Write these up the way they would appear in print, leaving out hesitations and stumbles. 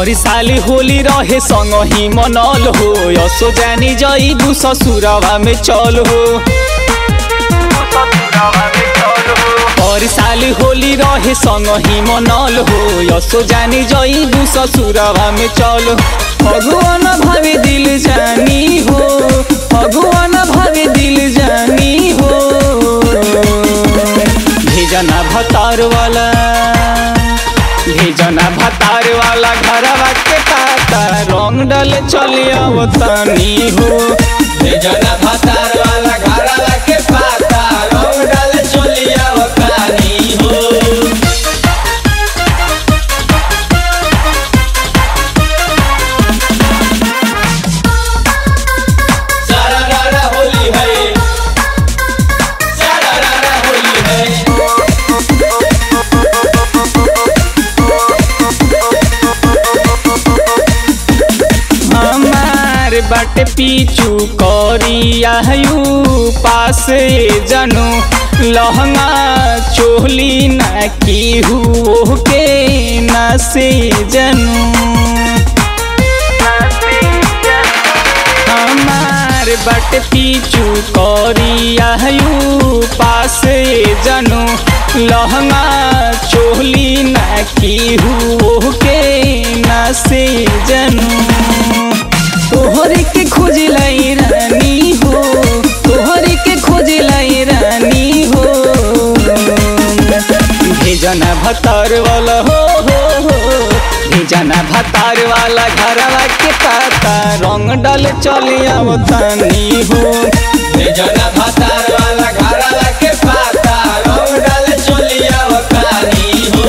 हर साल होली रहे संग ही मनल हो यसो जानी जईबू ससुरवा में चल हो। हर साल होली रहे संग ही मनल हो यसो जानी जईबू ससुरवा में चल हो। भगवान भावे दिल जानी हो भगवान भावे दिल जानी हो। भेजना भतार वाला भेजना भतार वाला घरवा के ताता रंग डल चलिया तनी हो। भेजना भतार वाला घरवा के पाता रंग डल चलिया तनी हो। बट पीछू करिया पास जनू लहंगा चोली न की हो के न से जनू। हमार बट पीछू करिया पास जनू लहंगा चोली न की हो के न से जनू। तोहरे के खोज लाई रानी हो तोहरे के खोज लाई रानी हो। भेजना भतार वाला हो भेजना भतार वाला घरवा के ताता रंग डल चलिया तनी हो। भेजना भतार वाला घरवा के पाता रंग डल चलिया तनी हो।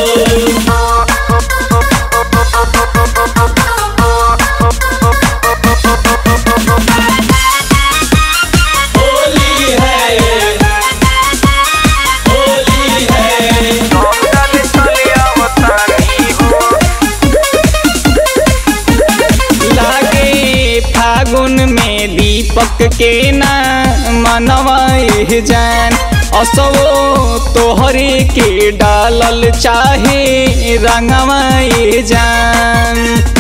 फागुन में दीपक के ना मनवाए जान असो तोहरे के डालल चाहे रंगवाए जान।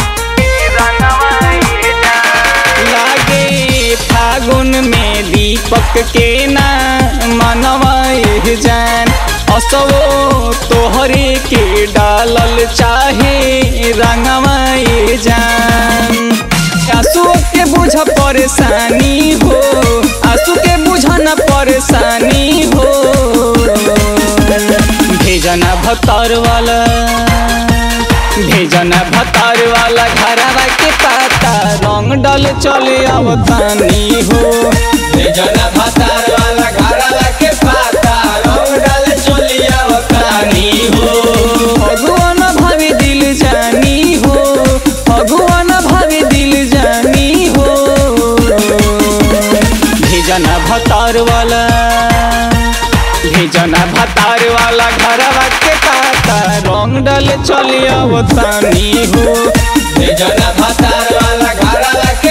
लागे फागुन में दीपक के ना मनवाए जान असो तोहरे के डालल चाहे रंगवाए जान। आंसू के बुझ परेशानी हो आंसू के बुझ न परेशानी हो। भेजना भतार वाला भेजना भतार वाला घरवा के ताता रंग डल चले तनी हो। भेजना भतार वाला घरवा के पाता रंग डल चलिया तनी हो। भगवान भावे दिल जानी हो भगवान भावे दिल जानी हो। भेजना भतार वाला घरवा के ताता रंग डल चलिया तनी हो। भेजना भतार वाला घरवा